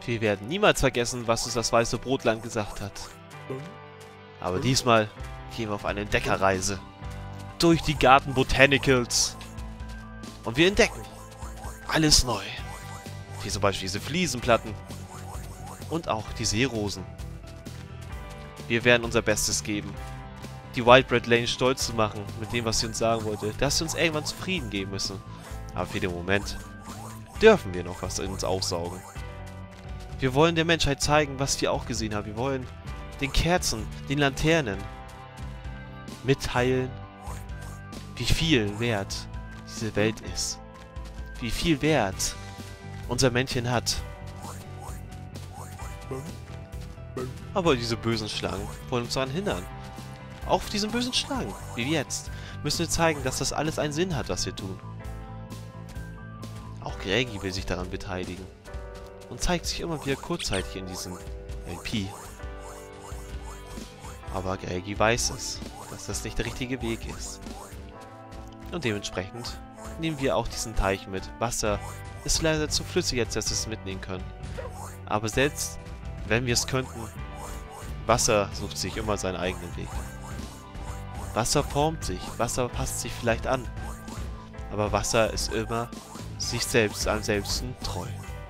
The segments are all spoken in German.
Wir werden niemals vergessen, was uns das weiße Brotland gesagt hat. Aber diesmal gehen wir auf eine Entdeckerreise. Durch die Garten Botanicals. Und wir entdecken alles neu. Wie zum Beispiel diese Fliesenplatten. Und auch die Seerosen. Wir werden unser Bestes geben, die White Red Lane stolz zu machen mit dem, was sie uns sagen wollte. Dass sie uns irgendwann zufrieden geben müssen. Aber für den Moment dürfen wir noch was in uns aufsaugen. Wir wollen der Menschheit zeigen, was wir auch gesehen haben. Wir wollen den Kerzen, den Laternen mitteilen, wie viel wert diese Welt ist. Wie viel Wert unser Männchen hat. Aber diese bösen Schlangen wollen uns daran hindern. Auch diesen bösen Schlangen, wie jetzt, müssen wir zeigen, dass das alles einen Sinn hat, was wir tun. Auch Greggy will sich daran beteiligen. Und zeigt sich immer wieder kurzzeitig in diesem LP. Aber Greggy weiß es, dass das nicht der richtige Weg ist. Und dementsprechend nehmen wir auch diesen Teich mit. Wasser ist leider zu flüssig, als dass wir es mitnehmen können. Aber selbst wenn wir es könnten, Wasser sucht sich immer seinen eigenen Weg. Wasser formt sich, Wasser passt sich vielleicht an. Aber Wasser ist immer sich selbst am selbsten treu.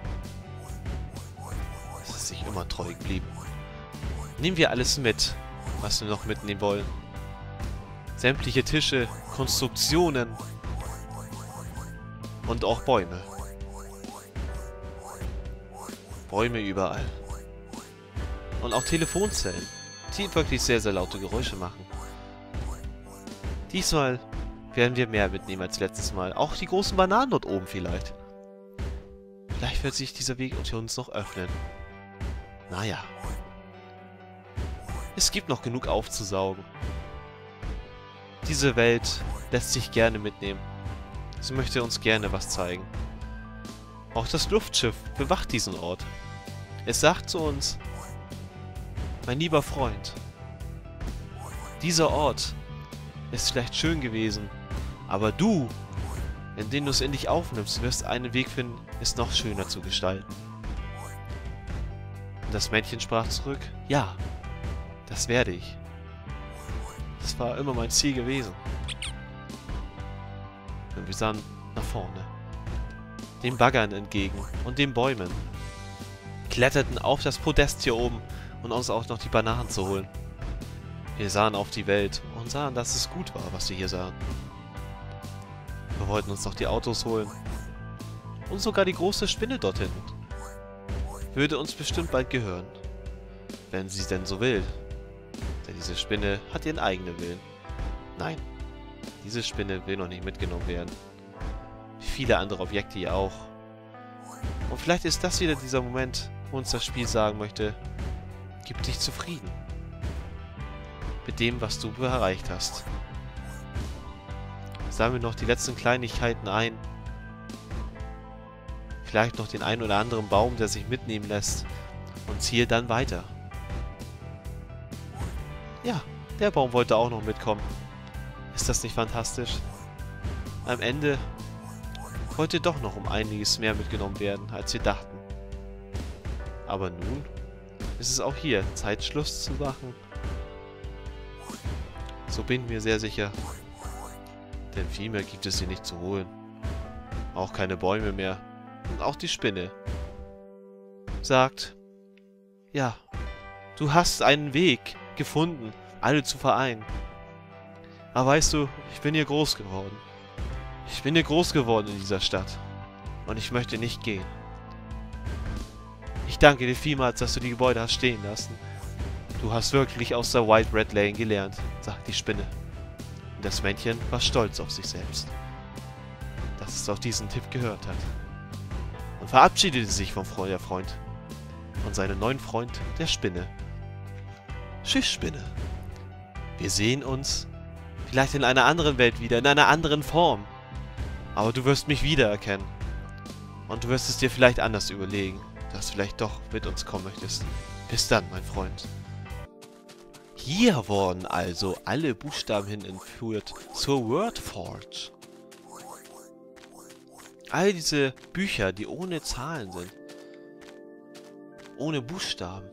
Es ist sich immer treu geblieben. Nehmen wir alles mit, was wir noch mitnehmen wollen. Sämtliche Tische, Konstruktionen und auch Bäume. Bäume überall. Und auch Telefonzellen, die wirklich sehr, sehr laute Geräusche machen. Diesmal werden wir mehr mitnehmen als letztes Mal. Auch die großen Bananen dort oben vielleicht. Vielleicht wird sich dieser Weg unter uns noch öffnen. Naja. Es gibt noch genug aufzusaugen. Diese Welt lässt sich gerne mitnehmen. Sie möchte uns gerne was zeigen. Auch das Luftschiff bewacht diesen Ort. Es sagt zu uns: Mein lieber Freund, dieser Ort ist vielleicht schön gewesen, aber du, indem du es in dich aufnimmst, wirst einen Weg finden, es noch schöner zu gestalten. Und das Männchen sprach zurück: Ja, das werde ich. Das war immer mein Ziel gewesen. Und wir sahen nach vorne, den Baggern entgegen und den Bäumen, kletterten auf das Podest hier oben, und uns auch noch die Bananen zu holen. Wir sahen auf die Welt und sahen, dass es gut war, was wir hier sahen. Wir wollten uns noch die Autos holen. Und sogar die große Spinne dort hinten. Würde uns bestimmt bald gehören. Wenn sie denn so will. Denn diese Spinne hat ihren eigenen Willen. Nein, diese Spinne will noch nicht mitgenommen werden. Wie viele andere Objekte hier auch. Und vielleicht ist das wieder dieser Moment, wo uns das Spiel sagen möchte: Gib dich zufrieden mit dem, was du erreicht hast. Sammeln wir noch die letzten Kleinigkeiten ein. Vielleicht noch den einen oder anderen Baum, der sich mitnehmen lässt. Und ziehe dann weiter. Ja, der Baum wollte auch noch mitkommen. Ist das nicht fantastisch? Am Ende wollte doch noch um einiges mehr mitgenommen werden, als wir dachten. Aber nun ist es auch hier Zeit, Schluss zu machen. So bin ich mir sehr sicher. Denn viel mehr gibt es hier nicht zu holen. Auch keine Bäume mehr. Und auch die Spinne sagt: Ja, du hast einen Weg gefunden, alle zu vereinen. Aber weißt du, ich bin hier groß geworden. Ich bin hier groß geworden in dieser Stadt. Und ich möchte nicht gehen. Ich danke dir vielmals, dass du die Gebäude hast stehen lassen. Du hast wirklich aus der White Red Lane gelernt, sagt die Spinne. Und das Männchen war stolz auf sich selbst, dass es auf diesen Tipp gehört hat. Und verabschiedete sich vom Freund und seinem neuen Freund, der Spinne. Tschüss, Spinne. Wir sehen uns vielleicht in einer anderen Welt wieder, in einer anderen Form. Aber du wirst mich wiedererkennen. Und du wirst es dir vielleicht anders überlegen, dass du vielleicht doch mit uns kommen möchtest. Bis dann, mein Freund. Hier wurden also alle Buchstaben hin entführt zur Wordforge. All diese Bücher, die ohne Zahlen sind. Ohne Buchstaben.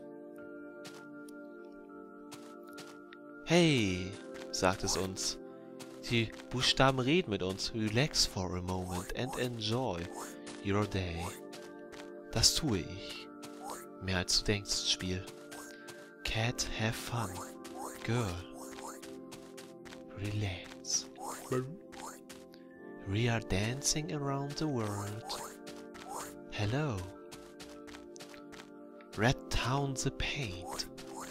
Hey, sagt es uns. Die Buchstaben reden mit uns. Relax for a moment and enjoy your day. Das tue ich. Mehr als du denkst, Spiel. Cat, have fun. Girl, relax. We are dancing around the world. Hello. Red town the paint.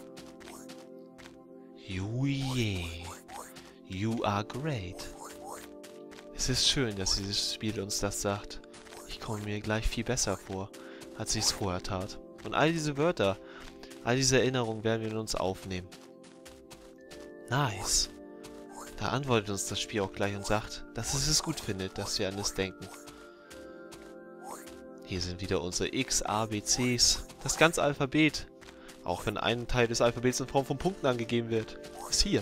You yeah. You are great. Es ist schön, dass dieses Spiel uns das sagt. Ich komme mir gleich viel besser vor, als ich es vorher tat. Und all diese Wörter, all diese Erinnerungen werden wir in uns aufnehmen. Nice. Da antwortet uns das Spiel auch gleich und sagt, dass es es gut findet, dass wir an es denken. Hier sind wieder unsere X, A, B, Cs, das ganze Alphabet. Auch wenn ein Teil des Alphabets in Form von Punkten angegeben wird. Ist hier.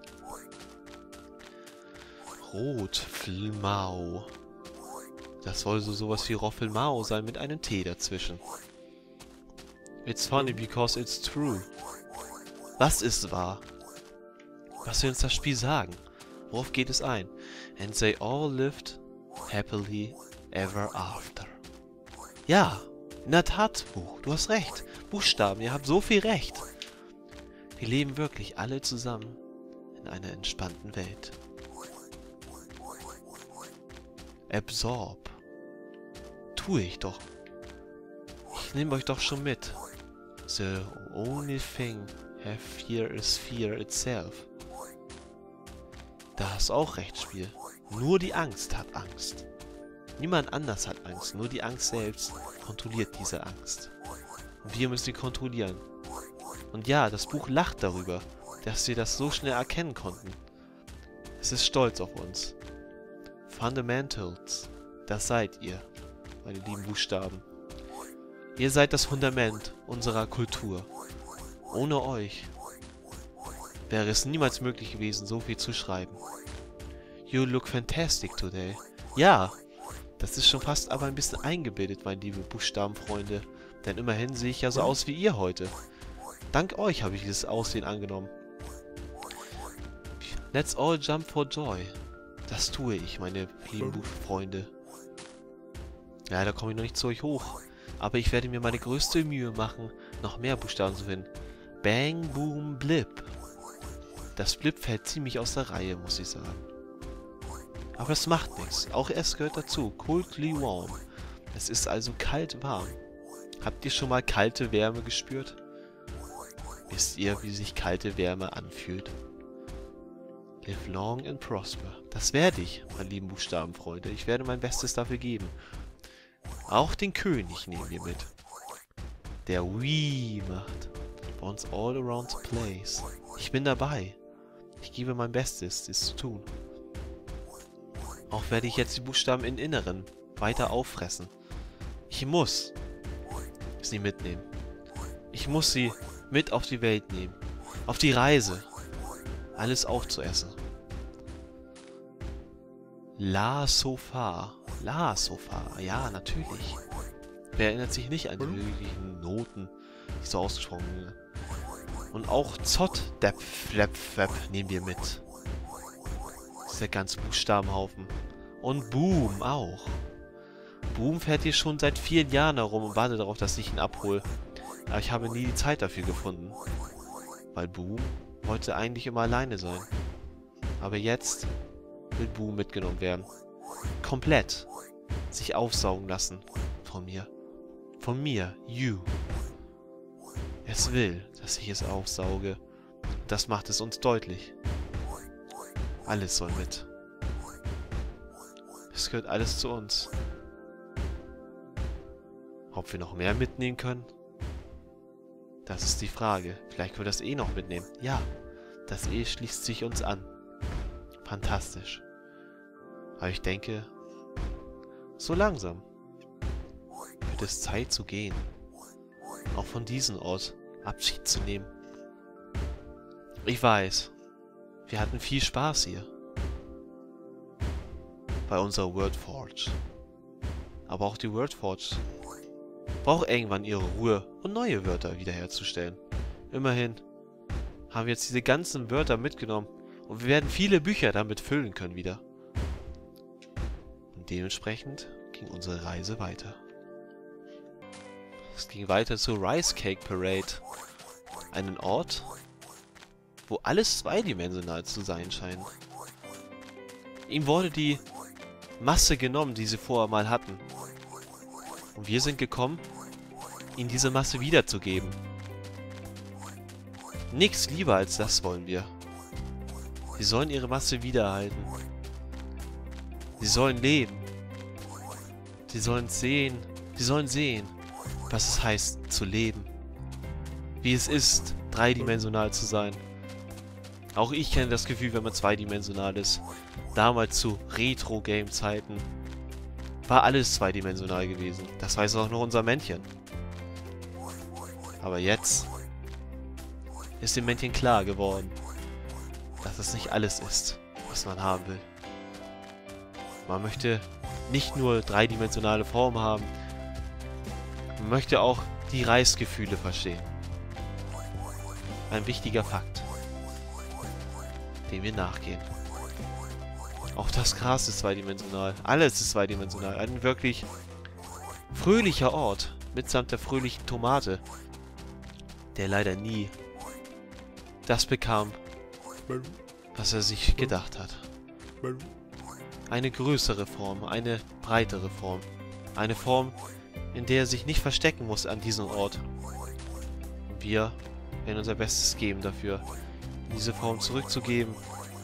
Rotflmau. Das soll so sowas wie Roffelmau sein mit einem T dazwischen. It's funny because it's true. Was ist wahr? Was will uns das Spiel sagen? Worauf geht es ein? And they all lived happily ever after. Ja, in der Tat, Buch, du hast recht. Buchstaben, ihr habt so viel recht. Wir leben wirklich alle zusammen in einer entspannten Welt. Absorb. Tue ich doch. Ich nehme euch doch schon mit. The only thing have fear is fear itself. Da hast du auch recht, Spiel. Nur die Angst hat Angst. Niemand anders hat Angst, nur die Angst selbst kontrolliert diese Angst. Und wir müssen sie kontrollieren. Und ja, das Buch lacht darüber, dass wir das so schnell erkennen konnten. Es ist stolz auf uns. Fundamentals, das seid ihr, meine lieben Buchstaben. Ihr seid das Fundament unserer Kultur. Ohne euch wäre es niemals möglich gewesen, so viel zu schreiben. You look fantastic today. Ja, das ist schon fast aber ein bisschen eingebildet, meine lieben Buchstabenfreunde. Denn immerhin sehe ich ja so aus wie ihr heute. Dank euch habe ich dieses Aussehen angenommen. Let's all jump for joy. Das tue ich, meine lieben Buchfreunde. Ja, da komme ich noch nicht zu euch hoch. Aber ich werde mir meine größte Mühe machen, noch mehr Buchstaben zu finden. Bang, boom, blip. Das Blip fällt ziemlich aus der Reihe, muss ich sagen. Aber es macht nichts. Auch es gehört dazu. Coldly warm. Es ist also kalt warm. Habt ihr schon mal kalte Wärme gespürt? Wisst ihr, wie sich kalte Wärme anfühlt? Live long and prosper. Das werde ich, meine lieben Buchstabenfreunde. Ich werde mein Bestes dafür geben. Auch den König nehmen wir mit. Der Wii macht. Once all around the place. Ich bin dabei. Ich gebe mein Bestes, dies zu tun. Auch werde ich jetzt die Buchstaben im Inneren weiter auffressen. Ich muss sie mitnehmen. Ich muss sie mit auf die Welt nehmen. Auf die Reise. Alles aufzuessen. La Sofa. La Sofa. Ja, natürlich. Wer erinnert sich nicht an die möglichen Noten, die so ausgesprochen werden? Und auch Zott, Depp, Flepp, Flepp nehmen wir mit. Das ist der ganze Buchstabenhaufen. Und Boom auch. Boom fährt hier schon seit 4 Jahren herum und wartet darauf, dass ich ihn abhole. Aber ich habe nie die Zeit dafür gefunden. Weil Boom wollte eigentlich immer alleine sein. Aber jetzt will Boom mitgenommen werden. Komplett. Sich aufsaugen lassen. Von mir. Von mir. You. Es will, dass ich es aufsauge. Das macht es uns deutlich. Alles soll mit. Es gehört alles zu uns. Ob wir noch mehr mitnehmen können? Das ist die Frage. Vielleicht können wir das eh noch mitnehmen. Ja, das E schließt sich uns an. Fantastisch. Aber ich denke, so langsam wird es Zeit zu gehen. Auch von diesem Ort Abschied zu nehmen. Ich weiß, wir hatten viel Spaß hier. Bei unserer Wordforge. Aber auch die Wordforge braucht irgendwann ihre Ruhe und neue Wörter wiederherzustellen. Immerhin haben wir jetzt diese ganzen Wörter mitgenommen und wir werden viele Bücher damit füllen können wieder. Und dementsprechend ging unsere Reise weiter. Es ging weiter zur Rice Cake Parade, einen Ort, wo alles zweidimensional zu sein scheint. Ihm wurde die Masse genommen, die sie vorher mal hatten. Und wir sind gekommen, ihnen diese Masse wiederzugeben. Nichts lieber als das wollen wir. Sie sollen ihre Masse wiedererhalten. Sie sollen leben. Sie sollen sehen. Sie sollen sehen, was es heißt, zu leben. Wie es ist, dreidimensional zu sein. Auch ich kenne das Gefühl, wenn man zweidimensional ist. Damals zu Retro-Game-Zeiten war alles zweidimensional gewesen. Das weiß auch noch unser Männchen. Aber jetzt ist dem Männchen klar geworden, dass es nicht alles ist, was man haben will. Man möchte nicht nur dreidimensionale Formen haben, man möchte auch die Reisgefühle verstehen. Ein wichtiger Fakt, dem wir nachgehen. Auch das Gras ist zweidimensional. Alles ist zweidimensional. Ein wirklich fröhlicher Ort, mitsamt der fröhlichen Tomate, der leider nie das bekam, was er sich gedacht hat. Eine größere Form, eine breitere Form. Eine Form, in der er sich nicht verstecken muss an diesem Ort. Und wir werden unser Bestes geben dafür, diese Form zurückzugeben,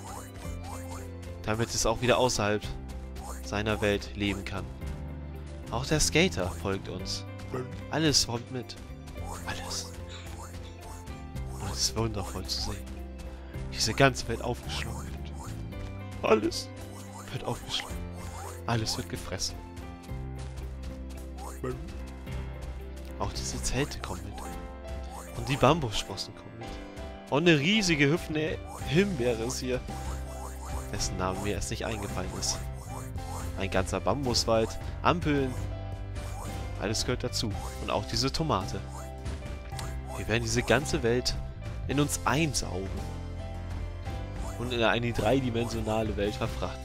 damit es auch wieder außerhalb seiner Welt leben kann. Auch der Skater folgt uns. Alles kommt mit. Alles. Und es ist wundervoll zu sehen. Diese ganze Welt aufgeschlungen wird. Alles wird aufgeschlungen. Alles wird gefressen. Auch diese Zelte kommen mit. Und die Bambussprossen kommen mit. Und eine riesige hüpfende Himbeere ist hier, dessen Name mir erst nicht eingefallen ist. Ein ganzer Bambuswald, Ampeln, alles gehört dazu. Und auch diese Tomate. Wir werden diese ganze Welt in uns einsaugen und in eine dreidimensionale Welt verfrachten.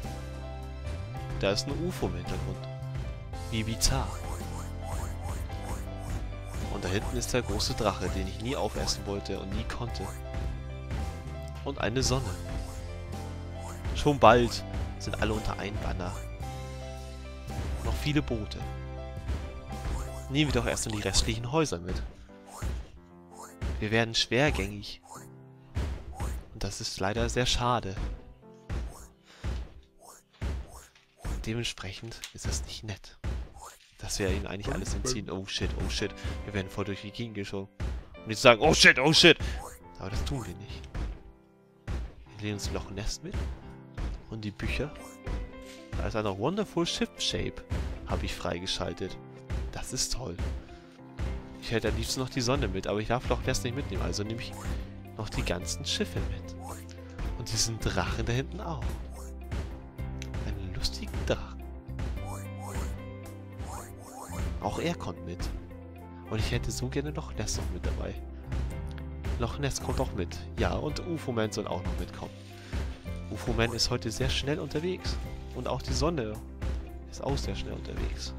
Da ist ein UFO im Hintergrund. Wie bizarr. Und da hinten ist der große Drache, den ich nie aufessen wollte und nie konnte. Und eine Sonne. Schon bald sind alle unter einem Banner. Noch viele Boote. Nehmen wir doch erst in die restlichen Häuser mit. Wir werden schwergängig. Und das ist leider sehr schade. Dementsprechend ist das nicht nett. Dass wir ihnen eigentlich alles entziehen. Oh shit, oh shit. Wir werden voll durch die Gegend geschoben. Und jetzt sagen, oh shit, oh shit. Aber das tun wir nicht. Wir nehmen uns Loch Ness mit. Und die Bücher. Da ist eine Wonderful Ship Shape. Habe ich freigeschaltet. Das ist toll. Ich hätte am liebsten noch die Sonne mit, aber ich darf Loch Ness nicht mitnehmen. Also nehme ich noch die ganzen Schiffe mit. Und diesen Drachen da hinten auch. Einen lustigen Drachen. Auch er kommt mit. Und ich hätte so gerne Loch Ness noch mit dabei. Loch Ness kommt auch mit. Ja, und UFO-Man soll auch noch mitkommen. UFO-Man ist heute sehr schnell unterwegs. Und auch die Sonne ist auch sehr schnell unterwegs.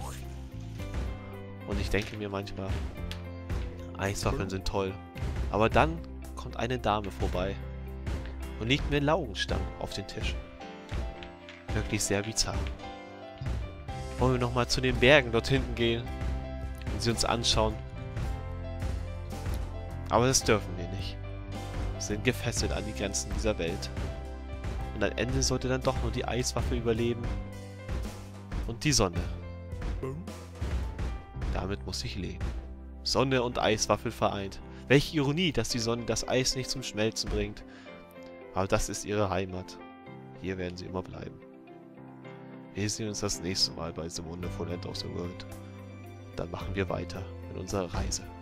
Und ich denke mir manchmal, Eiswaffeln sind toll. Aber dann kommt eine Dame vorbei und legt mir Laugenstangen auf den Tisch. Wirklich sehr bizarr. Wollen wir nochmal zu den Bergen dort hinten gehen und sie uns anschauen? Aber das dürfen wir nicht. Wir sind gefesselt an die Grenzen dieser Welt. Und am Ende sollte dann doch nur die Eiswaffel überleben. Und die Sonne. Damit muss ich leben. Sonne und Eiswaffel vereint. Welche Ironie, dass die Sonne das Eis nicht zum Schmelzen bringt. Aber das ist ihre Heimat. Hier werden sie immer bleiben. Wir sehen uns das nächste Mal bei The Wonderful End of the World. Dann machen wir weiter mit unserer Reise.